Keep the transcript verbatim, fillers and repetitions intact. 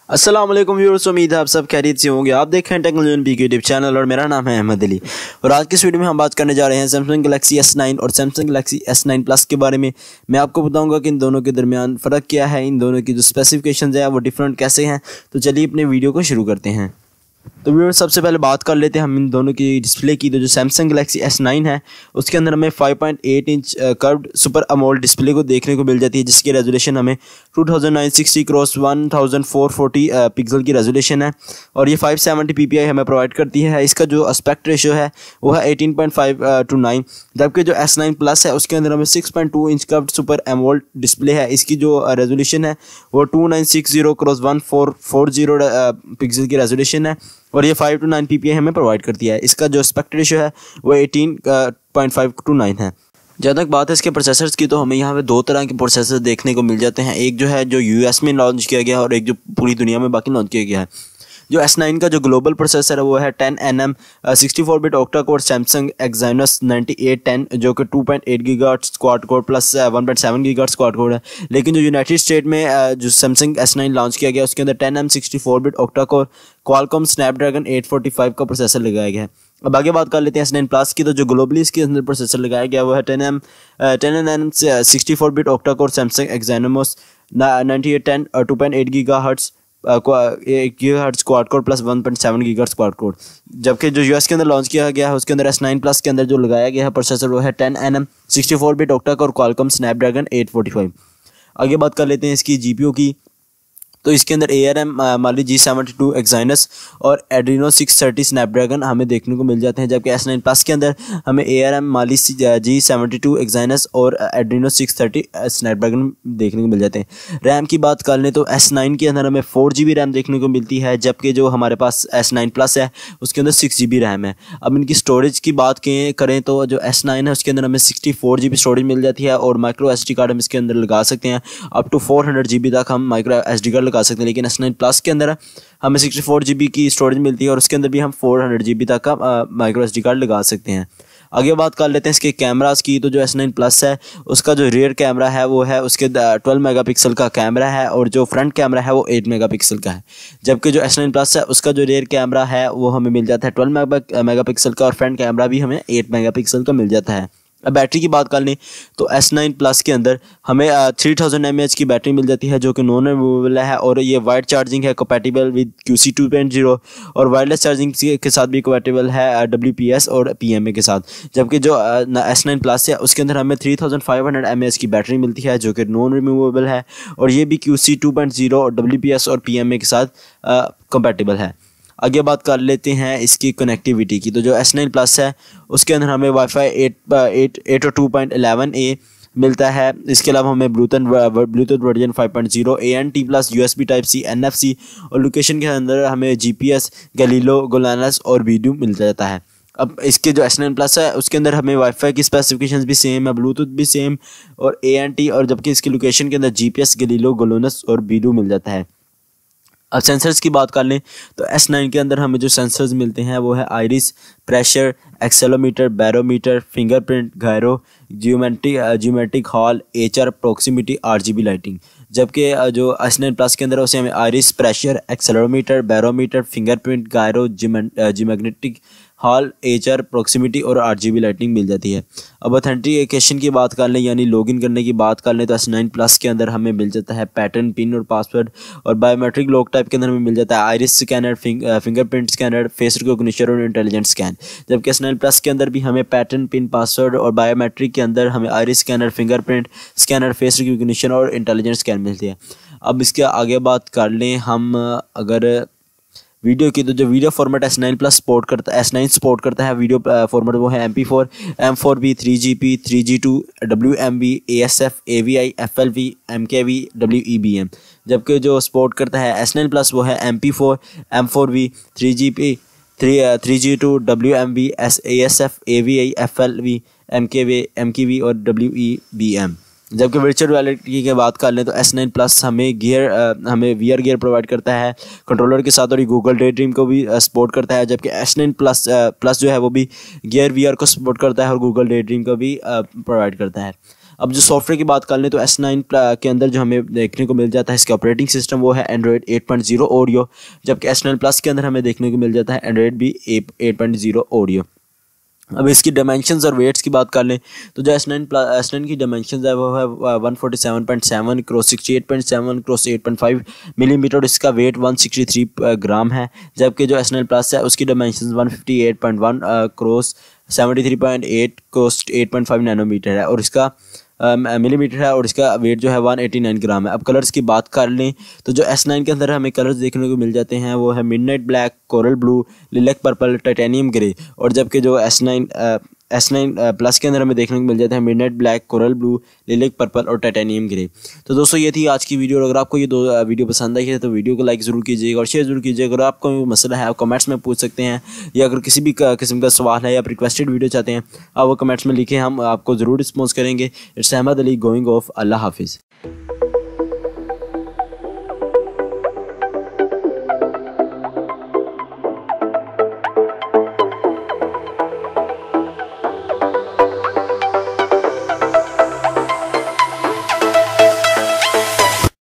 अस्सलाम वालेकुम व्यूअर्स, उम्मीद है आप सब खैरियत से होंगे। आप देख रहे हैं technology P K YouTube channel और मेरा नाम है अहमद अली। और आज की इस वीडियो में हम बात करने जा रहे हैं सैमसंग गैलेक्सी एस नाइन और Samsung Galaxy S nine plus के बारे में। मैं आपको बताऊंगा कि इन दोनों के दरमियान फ़र्क क्या है, इन दोनों की जो स्पेसिफिकेशंस है वो डिफरेंट कैसे हैं। तो चलिए अपने वीडियो को शुरू करते हैं। तो व्यूअर्स, सबसे पहले बात कर लेते हैं हम इन दोनों की डिस्प्ले की। तो जो सैमसंग गैलेक्सी एस नाइन है उसके अंदर हमें five point eight inch curved super AMOLED display को देखने को मिल जाती है, जिसकी रेजोल्यूशन हमें two thousand nine sixty cross one thousand four forty pixel की रेजोल्यूशन है और ये five seventy P P I हमें प्रोवाइड करती है। इसका जो एस्पेक्ट रेशियो है वो है eighteen point five to nine, जबकि जो एस नाइन प्लस है उसके अंदर हमें six point two inch curved super AMOLED display है। इसकी जो रेजोल्यूशन है वो two nine six zero cross one four four zero pixel की रेजोल्यूशन है और ये five to nine P P I हमें प्रोवाइड करती है। इसका जो एस्पेक्ट रेशियो है वो eighteen point five to nine है। जहाँ तक बात है इसके प्रोसेसर्स की, तो हमें यहाँ पे दो तरह के प्रोसेसर देखने को मिल जाते हैं। एक जो है जो यूएस में लॉन्च किया गया है और एक जो पूरी दुनिया में बाकी लॉन्च किया गया है। जो एस नाइन का जो ग्लोबल प्रोसेसर है वो है ten N M sixty four bit octa core Samsung Exynos ninety eight ten, जो कि two point eight gigahertz quad core plus one point seven gigahertz quad core है। लेकिन जो यूनाइटेड स्टेट में uh, जो सैमसंग एस नाइन लॉन्च किया गया उसके अंदर ten M sixty four bit octa core Qualcomm Snapdragon eight forty five का प्रोसेसर लगाया गया है। अब आगे बात कर लेते हैं एस नाइन प्लस की। तो जो ग्लोबली इसके अंदर प्रोसेसर लगाया गया वो है ten M ten N M sixty four bit octa core Samsung Exynos ninety eight ten और two point eight gigahertz gigahertz quad core plus one point seven gigahertz quad core. जबकि जो US के अंदर launch किया गया है उसके अंदर एस नाइन प्लस के अंदर जो लगाया गया है प्रोसेसर वो है ten N M sixty four bit octa core Qualcomm Snapdragon eight forty five. आगे बात कर लेते हैं इसकी जीपीयू की। तो इसके अंदर A R M Mali G seventy two Exynos और एड्रीनो सिक्स थर्टी स्नैपड्रैगन हमें देखने को मिल जाते हैं, जबकि एस नाइन प्लस के अंदर हमें A R M Mali G seventy two Exynos और एड्रीनो सिक्स थर्टी स्नैपड्रैगन देखने को मिल जाते हैं। रैम की बात कर लें तो एस नाइन के अंदर हमें फोर जी बी रैम देखने को मिलती है, जबकि जो हमारे पास एस नाइन प्लस है उसके अंदर सिक्स जी बी रैम है। अब इनकी स्टोरेज की बात करें तो जो एस नाइन है उसके अंदर हमें sixty four G B storage मिल जाती है और माइक्रो एस डी कार्ड हम इसके अंदर लगा सकते हैं। Up to four hundred G B तक हम माइक्रो एस डी कार्ड लगा सकते हैं। लेकिन एस नाइन प्लस के अंदर हमें सिक्सटी फोर जी बी की स्टोरेज मिलती है और उसके अंदर भी हम फोर हंड्रेड जी बी तक का माइक्रो एस डी कार्ड लगा सकते हैं। आगे बात कर लेते हैं इसके कैमरास की। तो जो एस नाइन प्लस है उसका जो रियर कैमरा है वो है उसके ट्वेल्व मेगापिक्सल का कैमरा है और जो फ्रंट कैमरा है वो एट मेगापिक्सल का है। जबकि जो एस नाइन प्लस है उसका जो रियर कैमरा है वो हमें मिल जाता है ट्वेल्व मेगापिक्सल का और फ्रंट कैमरा भी हमें एट मेगापिक्सल का मिल जाता है। अब बैटरी की बात कर लें तो एस नाइन प्लस के अंदर हमें three thousand M A H की बैटरी मिल जाती है, जो कि नॉन रिमूवेबल है और ये वाइड चार्जिंग है, compatible with Q C two point zero और वायरलेस चार्जिंग के साथ भी compatible है डब्ल्यू पी एस और पी एम ए के साथ। जबकि जो एस नाइन प्लस है उसके अंदर हमें three thousand five hundred M A H की बैटरी मिलती है, जो कि नॉन रिमूवेबल है और ये भी Q C two point zero और डब्ल्यू पी एस और पी एम ए के साथ compatible है। आगे बात कर लेते हैं इसकी कनेक्टिविटी की। तो जो एस नाइन प्लस है उसके अंदर हमें वाईफाई एट एट एट और टू पॉइंट इलेवन ए मिलता है। इसके अलावा हमें Bluetooth Bluetooth version five point zero, A N T plus, U S B type C, N F C और लोकेशन के अंदर हमें जी पी एस, गैलीलो, गोलानस और वीडियो मिल जाता है। अब इसके जो एस नाइन प्लस है उसके अंदर हमें वाईफाई की स्पेसिफिकेशंस भी सेम है, ब्लूटूथ भी सेम और ए एन टी, और जबकि इसकी लोकेशन के अंदर जी पी एस, गैलीलो, गोलानस और वीडियो मिल जाता है। अब सेंसर्स की बात कर लें तो एस नाइन के अंदर हमें जो सेंसर्स मिलते हैं वो है iris, pressure, accelerometer, barometer, fingerprint, gyro, geometric geometric hall, H R, proximity, R G B lighting. जबकि जो एस नाइन प्लस के अंदर उसे हमें iris, pressure, accelerometer, barometer, fingerprint, gyro, geometric hall, H R, proximity और आर जी बी लाइटिंग मिल जाती है। अब ऑथेंटिकेशन की बात कर लें यानी लॉगिन करने की बात कर लें तो एस नाइन प्लस के अंदर हमें मिल जाता है पैटर्न, पिन और पासवर्ड और बायोमेट्रिक लॉक टाइप के अंदर हमें मिल जाता है iris scanner, fingerprint scanner, face recognition और इंटेलिजेंट स्कैन। जबकि एस नाइन प्लस के अंदर भी हमें पैटर्न, पिन, पासवर्ड और बायोमेट्रिक के अंदर हमें iris scanner, fingerprint scanner, face recognition और इंटेलिजेंट स्कैन मिलती है। अब इसके आगे बात कर लें हम अगर वीडियो की, तो जो video format S nine plus support करता है एस नाइन सपोर्ट करता है वीडियो फॉर्मेट वो है M P four, M four B, three G P, three G two, W M B, A S F, A V I, F L V, M K V, W E B M. जबकि जो support करता है S nine plus वो है M P four, M four B, three G P, three three G two, W M B, S A S F, A V I, F L V, M K V, M K V और W E B M. जबकि virtual reality की बात कर लें तो S nine plus हमें gear हमें V R gear provide करता है कंट्रोलर के साथ और ये गूगल डे ड्रीम को भी सपोर्ट करता है। जबकि एस नाइन प्लस प्लस जो है वो भी गियर वी आर को सपोर्ट करता है और गूगल डे ड्रीम को भी प्रोवाइड करता है। अब जो सॉफ्टवेयर की बात कर लें तो एस नाइन के अंदर जो हमें देखने को मिल जाता है इसका ऑपरेटिंग सिस्टम वो है Android eight point zero Oreo, जबकि एस नाइन प्लस के अंदर हमें देखने को मिल जाता है एंड्रॉयड भी एट पॉइंट ज़ीरो ऑडियो। अब इसकी डायमेंशंस और वेट्स की बात कर लें तो जो एस नाइन एस नाइन की डायमेंशंस है वो है one forty seven point seven cross sixty eight point seven cross eight point five millimeter और इसका weight one sixty three gram है, जबकि जो एस नाइन प्लस है उसकी dimensions one fifty eight point one cross seventy three point eight cross eight point five nanometer है और इसका मिलीमीटर है और इसका वेट जो है वन एटी नाइन ग्राम है। अब कलर्स की बात कर लें तो जो एस नाइन के अंदर हमें कलर्स देखने को मिल जाते हैं वो है midnight black, coral blue, lilac purple, titanium grey, और जबकि जो S nine S nine plus के अंदर हमें देखने को मिल जाते हैं midnight black, coral blue, lilac purple और टाइटेनियम ग्रे। तो दोस्तों ये थी आज की वीडियो, और अगर आपको ये दो वीडियो पसंद आई है तो वीडियो को लाइक ज़रूर कीजिएगा और शेयर जरूर कीजिएगा। अगर आपको कोई मसला है आप कमेंट्स में पूछ सकते हैं, या अगर किसी भी किस्म का सवाल है या आप रिक्वेस्टेड वीडियो चाहते हैं आप वो कमेंट्स में लिखें, हम आपको ज़रूर रिस्पॉन्स करेंगे। It's Ahmed Ali going off. अल्लाह हाफिज़।